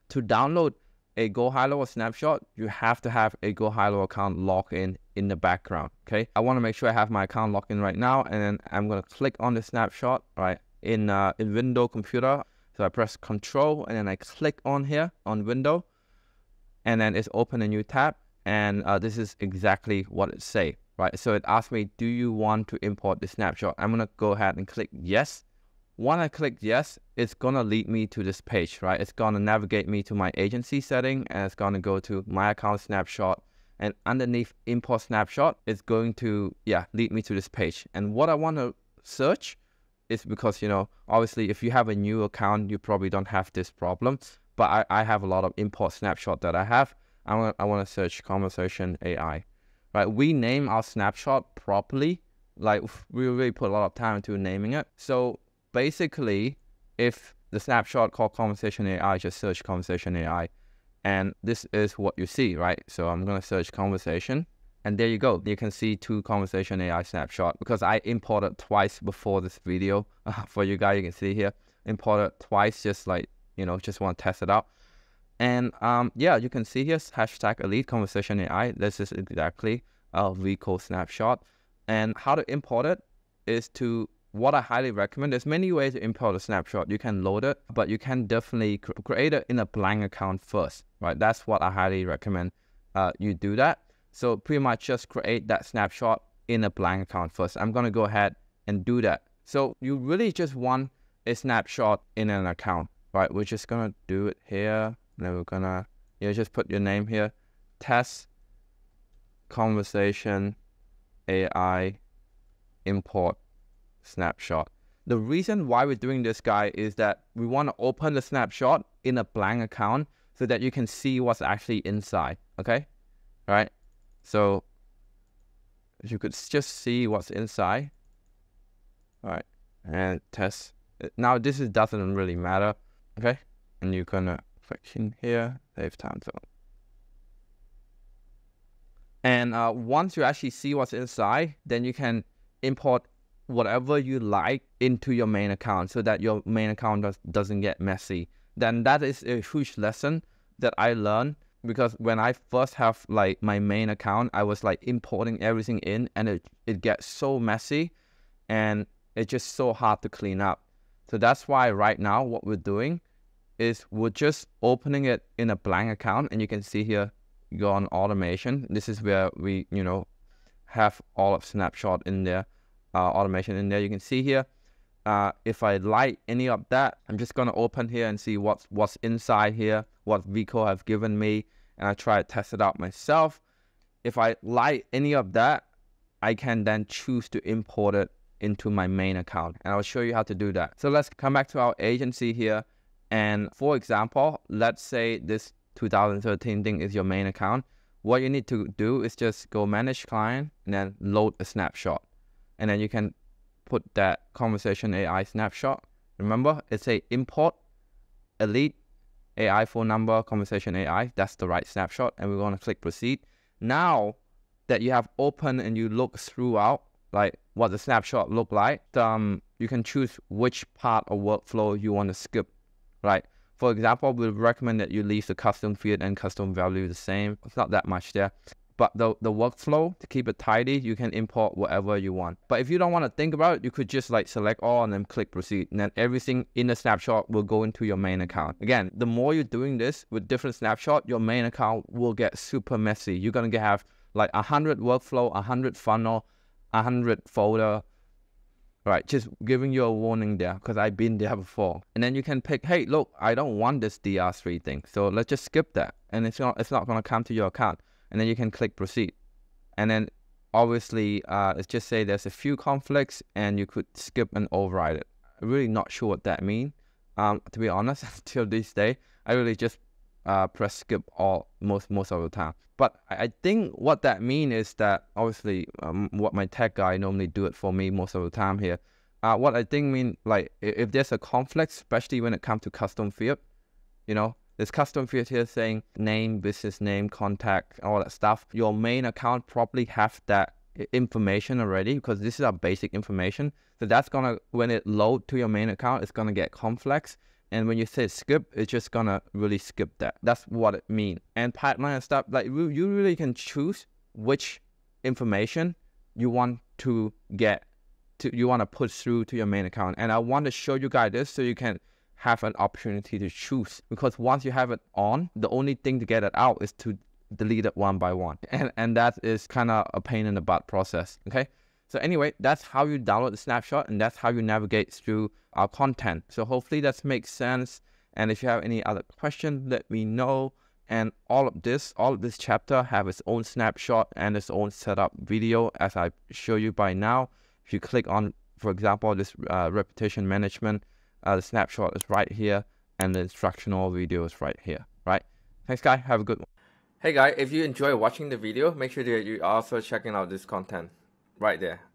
to download a Gohighlevel snapshot, you have to have a Gohighlevel account logged in the background, okay? I want to make sure I have my account logged in right now, and then I'm going to click on the snapshot, right, in Window Computer. So I press Control, and then I click on here, on Window, and then it's open a new tab, and this is exactly what it say, right? So it asks me, do you want to import the snapshot? I'm going to go ahead and click Yes. When I click yes, it's going to lead me to this page, right? It's going to navigate me to my agency setting, and it's going to go to my account snapshot. And underneath import snapshot, it's going to, lead me to this page. And what I want to search is because, obviously if you have a new account, you probably don't have this problem. But I have a lot of import snapshot that I have. I want to search conversation AI, right? We name our snapshot properly. Like we really put a lot of time into naming it. So basically, if the snapshot called conversation AI, just search conversation AI, and this is what you see, right? So I'm going to search conversation, and there you go. You can see 2 conversation AI snapshot because I imported twice before this video. For you guys, you can see here, imported twice, just like, just want to test it out. And you can see here, hashtag elite conversation AI. This is exactly a VCode snapshot. And how to import it is what I highly recommend. There's many ways to import a snapshot. You can load it, but you can definitely create it in a blank account first, right? That's what I highly recommend you do that. So pretty much just create that snapshot in a blank account first. I'm going to go ahead and do that. So you really just want a snapshot in an account, right? We're just going to do it here. And then we're going to just put your name here. Test conversation AI import snapshot. The reason why we're doing this, guy, is that we want to open the snapshot in a blank account so that you can see what's actually inside. Okay, all right. So you could just see what's inside. All right, and test. Now this doesn't really matter. Okay, and you're gonna click in here, save time zone. And once you actually see what's inside, then you can import whatever you like into your main account so that your main account doesn't get messy. Then that is a huge lesson that I learned, because when I first have like my main account, I was like importing everything in, and it gets so messy and it's just so hard to clean up. So that's why right now what we're doing is we're just opening it in a blank account, and you can see here, go on automation. This is where we, have all of Snapshot in there. Automation in there. You can see here, if I like any of that, I'm just going to open here and see what's inside here, what VCode have given me, and I try to test it out myself. If I like any of that, I can then choose to import it into my main account, and I'll show you how to do that. So let's come back to our agency here, and for example, let's say this 2013 thing is your main account. What you need to do is just go manage client and then load a snapshot. And then you can put that conversation AI snapshot. Remember, it's a import elite AI phone number conversation AI. That's the right snapshot. And we're going to click proceed. Now that you have open and you look throughout, like what the snapshot look like, you can choose which part of workflow you want to skip, right? For example, we recommend that you leave the custom field and custom value the same. It's not that much there. But the workflow, to keep it tidy, you can import whatever you want. But if you don't want to think about it, you could just like select all and then click proceed. And then everything in the snapshot will go into your main account. Again, the more you're doing this with different snapshot, your main account will get super messy. You're going to have like 100 workflow, 100 funnel, 100 folder. Right, just giving you a warning there because I've been there before. And then you can pick, hey, look, I don't want this DR3 thing. So let's just skip that. And it's not going to come to your account. And then you can click proceed. And then obviously, let's just say there's a few conflicts and you could skip and override it. I'm really not sure what that means. To be honest, until this day, I really just press skip most of the time. But I think what that means is that obviously what my tech guy normally do it for me most of the time here. What I think mean, like if there's a conflict, especially when it comes to custom field, there's custom field here saying name, business name, contact, all that stuff. Your main account probably have that information already because this is our basic information. So that's gonna, when it load to your main account, it's gonna get complex. And when you say skip, it's just gonna really skip that. That's what it means. And pipeline and stuff, like you really can choose which information you want to push through to your main account. And I want to show you guys this so you can have an opportunity to choose, because once you have it on, the only thing to get it out is to delete it one by one, and that is kind of a pain in the butt process. Okay, so anyway, that's how you download the snapshot, and that's how you navigate through our content. So hopefully that makes sense, and if you have any other questions, let me know. And all of this chapter have its own snapshot and its own setup video, as I show you by now. If you click on, for example, this reputation management, the snapshot is right here, and the instructional video is right here, right? Thanks, guys. Have a good one. Hey, guys, if you enjoy watching the video, make sure that you also checking out this content right there.